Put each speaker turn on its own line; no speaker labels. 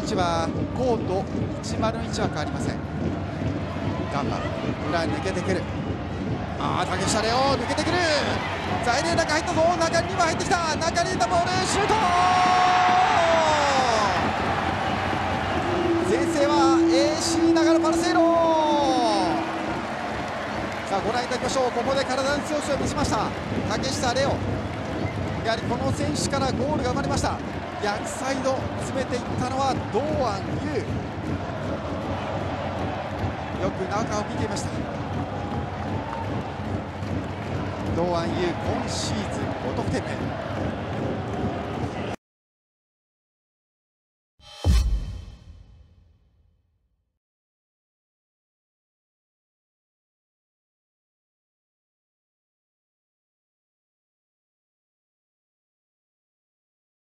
置は5と10の位置は変わりません。ガンバ裏抜けてくる。竹下レオ抜けてくる。在レ中入ったぞ。中には入ってきた。中に入ったボールシュート。前線は AC 長野パルセイロ。さあご覧いただきましょう。ここで体の強さを見せました竹下レオ。やはりこの選手からゴールが生まれました。逆サイド詰めていったのは堂安優。よく中を見ていました。堂安優今シーズン5得点目。